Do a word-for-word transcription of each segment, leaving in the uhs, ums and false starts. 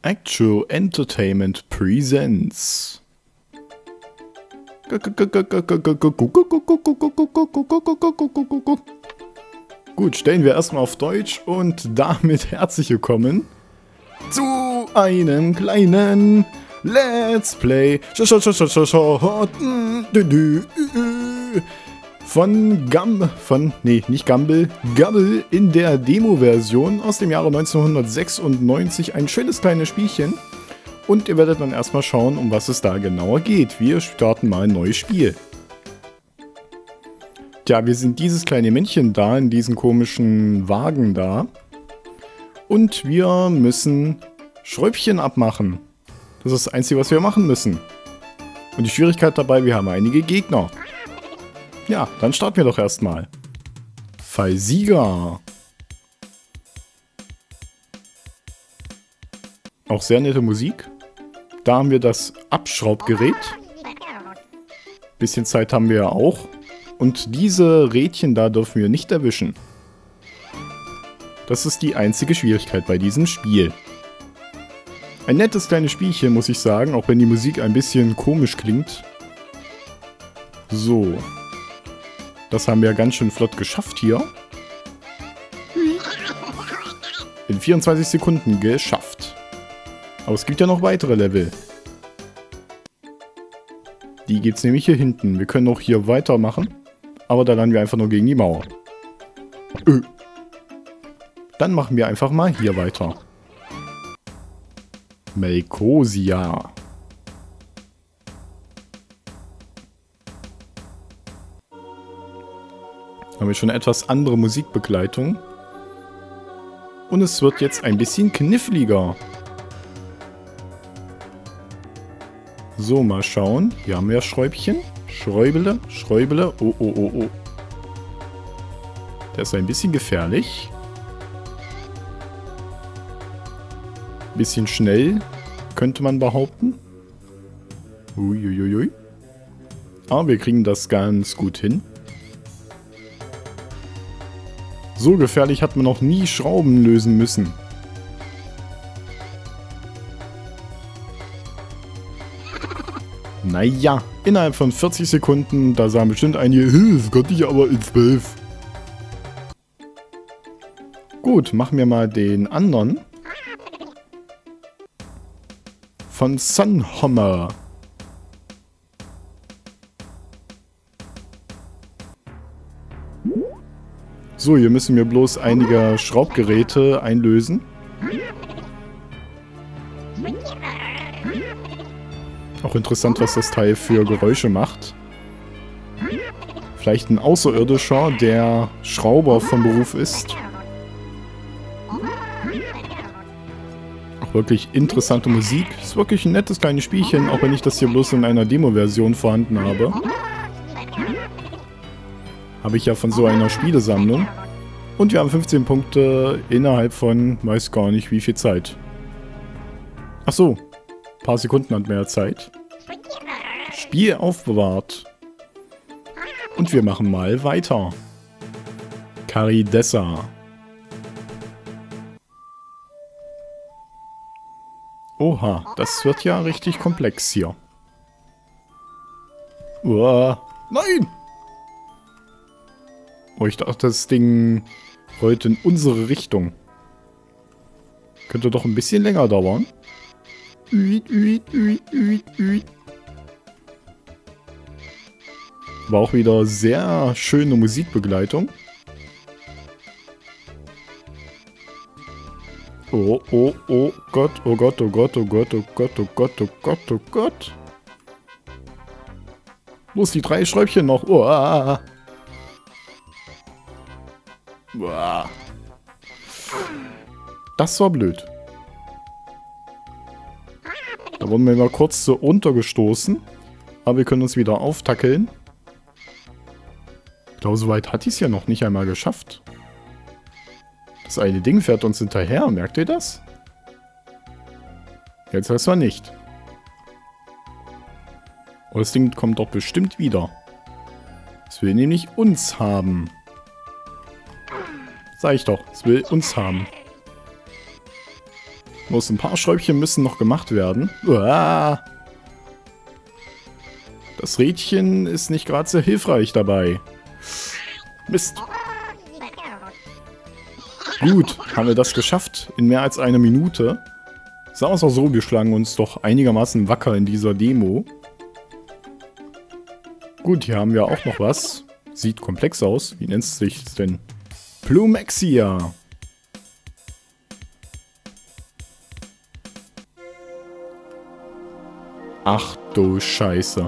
Actual Entertainment Presents. Gut, stellen wir erstmal auf Deutsch und damit herzlich willkommen zu einem kleinen Let's Play von Gum, von, nee, nicht Gumble, Gumble in der Demo-Version aus dem Jahre neunzehnhundertsechsundneunzig. Ein schönes kleines Spielchen. Und ihr werdet dann erstmal schauen, um was es da genauer geht. Wir starten mal ein neues Spiel. Tja, wir sind dieses kleine Männchen da, in diesem komischen Wagen da. Und wir müssen Schräubchen abmachen. Das ist das Einzige, was wir machen müssen. Und die Schwierigkeit dabei, wir haben einige Gegner. Ja, dann starten wir doch erstmal. Fallsieger. Auch sehr nette Musik. Da haben wir das Abschraubgerät. Bisschen Zeit haben wir ja auch. Und diese Rädchen da dürfen wir nicht erwischen. Das ist die einzige Schwierigkeit bei diesem Spiel. Ein nettes kleines Spielchen, muss ich sagen, auch wenn die Musik ein bisschen komisch klingt. So. Das haben wir ganz schön flott geschafft hier. In vierundzwanzig Sekunden geschafft. Aber es gibt ja noch weitere Level. Die gibt es nämlich hier hinten. Wir können auch hier weitermachen. Aber da landen wir einfach nur gegen die Mauer. Ö. Dann machen wir einfach mal hier weiter. Melkosia. Haben wir schon etwas andere Musikbegleitung. Und es wird jetzt ein bisschen kniffliger. So, mal schauen. Hier haben wir Schräubchen. Schräubele, Schräubele. Oh, oh, oh, oh. Der ist ein bisschen gefährlich. Bisschen schnell, könnte man behaupten. Uiuiui. Aber wir kriegen das ganz gut hin. So gefährlich hat man noch nie Schrauben lösen müssen. Naja, innerhalb von vierzig Sekunden, da sagen bestimmt einige, das konnte ich aber in zwölf. Gut, machen wir mal den anderen. Von Sunhammer. So, hier müssen wir bloß einige Schraubgeräte einlösen. Auch interessant, was das Teil für Geräusche macht. Vielleicht ein Außerirdischer, der Schrauber vom Beruf ist. Auch wirklich interessante Musik. Ist wirklich ein nettes kleines Spielchen, auch wenn ich das hier bloß in einer Demo-Version vorhanden habe. Habe ich ja von so einer Spielesammlung. Und wir haben fünfzehn Punkte innerhalb von, weiß gar nicht wie viel Zeit. Ach so, ein paar Sekunden hat mehr Zeit. Spiel aufbewahrt. Und wir machen mal weiter. Caridessa. Oha, das wird ja richtig komplex hier. Uah, nein! Oh, ich dachte, das Ding rollt in unsere Richtung. Könnte doch ein bisschen länger dauern. War auch wieder sehr schöne Musikbegleitung. Oh, oh, oh Gott, oh Gott, oh Gott, oh Gott, oh Gott, oh Gott, oh Gott, oh Gott. Bloß die drei Schräubchen noch. Oh, ah. Das war blöd. Da wurden wir mal kurz so untergestoßen. Aber wir können uns wieder auftackeln. Ich glaube, so weit hat ich es ja noch nicht einmal geschafft. Das eine Ding fährt uns hinterher. Merkt ihr das? Jetzt erstmal nicht. Aber das Ding kommt doch bestimmt wieder. Es will nämlich uns haben. Sag ich doch, es will uns haben. Bloß ein paar Schräubchen müssen noch gemacht werden. Uah. Das Rädchen ist nicht gerade sehr hilfreich dabei. Mist. Gut, haben wir das geschafft in mehr als einer Minute. Sagen wir es auch so, wir schlagen uns doch einigermaßen wacker in dieser Demo. Gut, hier haben wir auch noch was. Sieht komplex aus. Wie nennt es sich denn? Plumexia. Ach du Scheiße.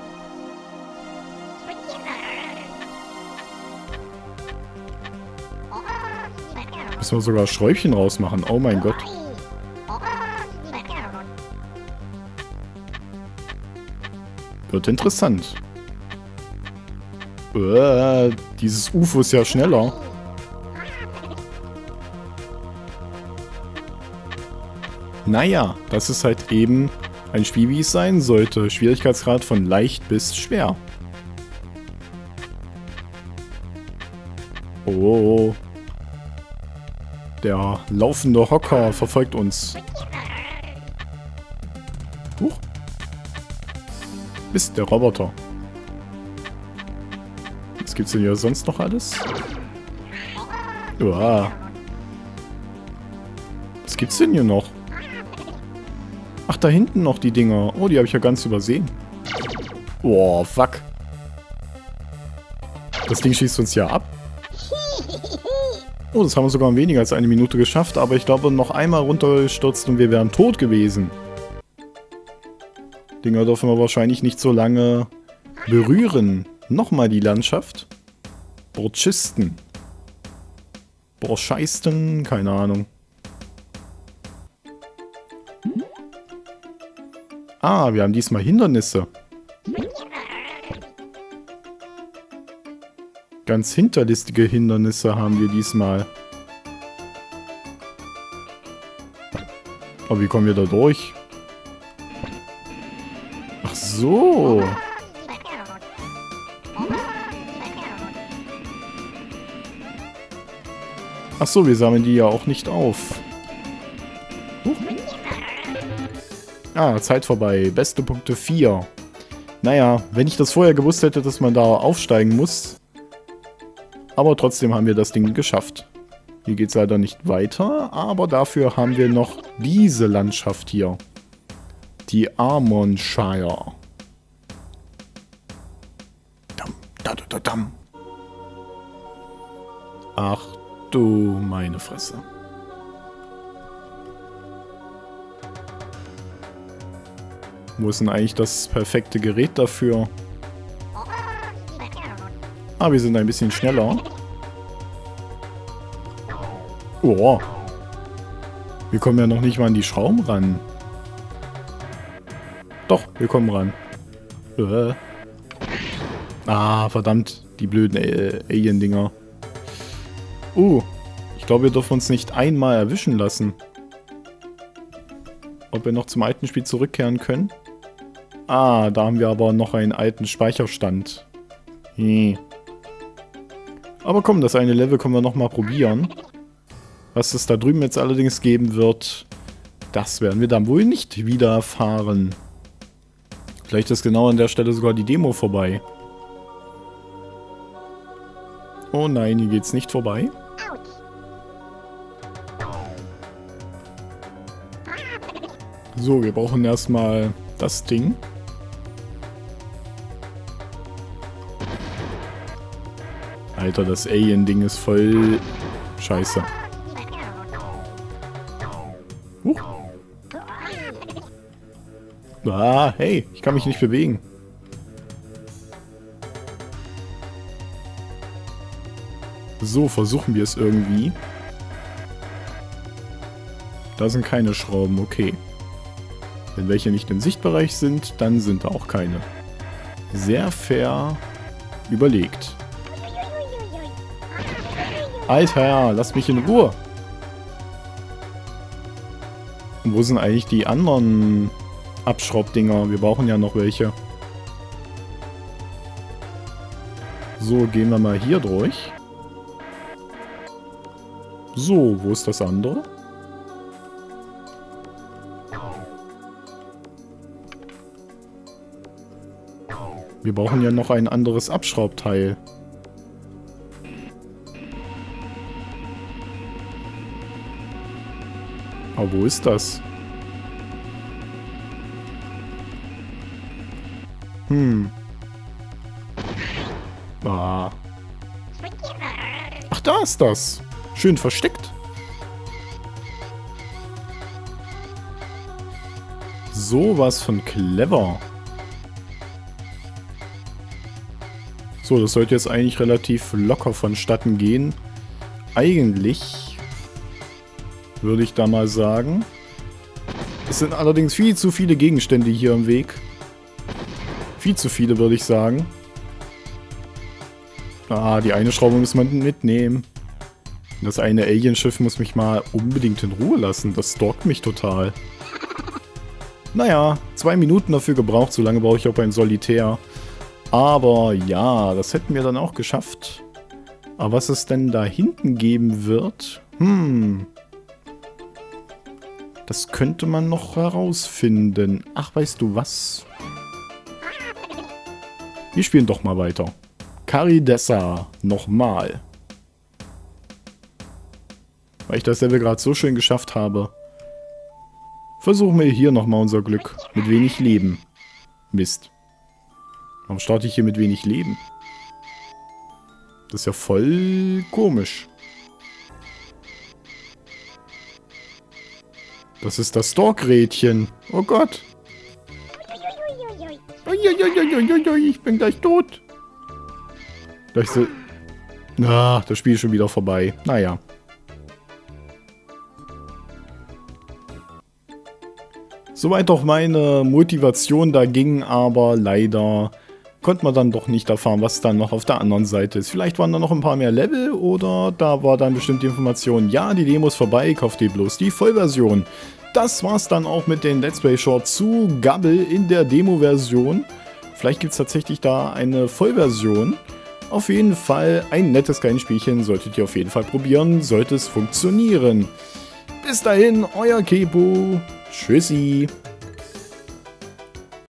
Müssen wir sogar Schräubchen rausmachen. Oh mein Gott. Wird interessant. Äh, dieses U F O ist ja schneller. Naja, das ist halt eben ein Spiel, wie es sein sollte. Schwierigkeitsgrad von leicht bis schwer. Oh. Der laufende Hocker verfolgt uns. Huch. Mist, der Roboter. Was gibt's denn hier sonst noch alles? Uah. Was gibt's denn hier noch? Ach, da hinten noch die Dinger. Oh, die habe ich ja ganz übersehen. Oh, fuck. Das Ding schießt uns ja ab. Oh, das haben wir sogar in weniger als eine Minute geschafft. Aber ich glaube, noch einmal runtergestürzt und wir wären tot gewesen. Dinger dürfen wir wahrscheinlich nicht so lange berühren. Nochmal die Landschaft. Borchisten. Borscheisten, keine Ahnung. Ah, wir haben diesmal Hindernisse. Ganz hinterlistige Hindernisse haben wir diesmal. Aber wie kommen wir da durch? Ach so. Ach so, wir sammeln die ja auch nicht auf. Huch. Ah, Zeit vorbei. Beste Punkte vier. Naja, wenn ich das vorher gewusst hätte, dass man da aufsteigen muss. Aber trotzdem haben wir das Ding geschafft. Hier geht es leider nicht weiter, aber dafür haben wir noch diese Landschaft hier. Die Armonshire. Dam, da, da, da, dam. Ach du meine Fresse. Wo ist denn eigentlich das perfekte Gerät dafür? Ah, wir sind ein bisschen schneller. Oh. Wir kommen ja noch nicht mal an die Schrauben ran. Doch, wir kommen ran. Äh. Ah, verdammt. Die blöden äh, Alien-Dinger. Uh, ich glaube, wir dürfen uns nicht einmal erwischen lassen. Ob wir noch zum alten Spiel zurückkehren können? Ah, da haben wir aber noch einen alten Speicherstand. Hm. Aber komm, das eine Level können wir nochmal probieren. Was es da drüben jetzt allerdings geben wird, das werden wir dann wohl nicht wieder erfahren. Vielleicht ist genau an der Stelle sogar die Demo vorbei. Oh nein, hier geht's nicht vorbei. So, wir brauchen erstmal das Ding. Alter, das Alien-Ding ist voll scheiße. Huch. Ah, hey, ich kann mich nicht bewegen. So, versuchen wir es irgendwie. Da sind keine Schrauben, okay. Wenn welche nicht im Sichtbereich sind, dann sind da auch keine. Sehr fair überlegt. Alter, lass mich in Ruhe. Und wo sind eigentlich die anderen Abschraubdinger? Wir brauchen ja noch welche. So, gehen wir mal hier durch. So, wo ist das andere? Wir brauchen ja noch ein anderes Abschraubteil. Aber wo ist das? Hm. Ah. Ach, da ist das. Schön versteckt. Sowas von clever. So, das sollte jetzt eigentlich relativ locker vonstatten gehen. Eigentlich würde ich da mal sagen. Es sind allerdings viel zu viele Gegenstände hier im Weg. Viel zu viele, würde ich sagen. Ah, die eine Schraube muss man mitnehmen. Das eine Alienschiff muss mich mal unbedingt in Ruhe lassen. Das stalkt mich total. Naja, zwei Minuten dafür gebraucht. So lange brauche ich auch beim Solitär. Aber ja, das hätten wir dann auch geschafft. Aber was es denn da hinten geben wird? Hm. Das könnte man noch herausfinden. Ach, weißt du was? Wir spielen doch mal weiter. Caridessa. Nochmal. Weil ich das Level gerade so schön geschafft habe. Versuchen wir hier nochmal unser Glück. Mit wenig Leben. Mist. Warum starte ich hier mit wenig Leben? Das ist ja voll komisch. Das ist das Stalk-Rädchen. Oh Gott. Uiuiuiuiui, ich bin gleich tot. Gleich so. Ah, das Spiel ist schon wieder vorbei. Naja. Soweit auch meine Motivation da ging, aber leider konnte man dann doch nicht erfahren, was dann noch auf der anderen Seite ist. Vielleicht waren da noch ein paar mehr Level oder da war dann bestimmt die Information, ja, die Demo ist vorbei, kauft ihr bloß die Vollversion. Das war's dann auch mit den Let's Play Short zu Gabble in der Demo-Version. Vielleicht gibt es tatsächlich da eine Vollversion. Auf jeden Fall ein nettes kleines Spielchen, solltet ihr auf jeden Fall probieren, sollte es funktionieren. Bis dahin, euer Kepo. Tschüssi.